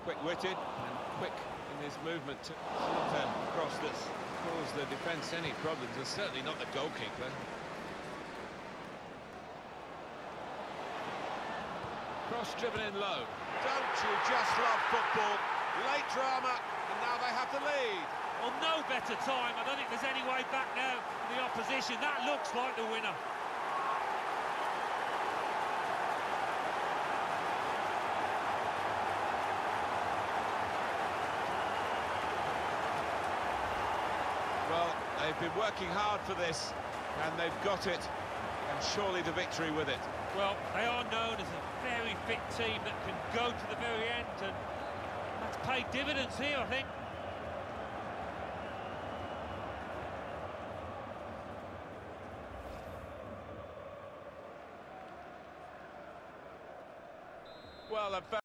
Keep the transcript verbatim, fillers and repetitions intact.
quick-witted and quick in his movement to shoot a cross that's caused the defence any problems, and certainly not the goalkeeper. Cross driven in low. Don't you just love football? Late drama, and now they have the lead. Well, no better time. I don't think there's any way back now for the opposition. That looks like the winner. Well, they've been working hard for this, and they've got it, and surely the victory with it. Well, they are known as a very fit team that can go to the very end, and that's paid dividends here, I think. Well, a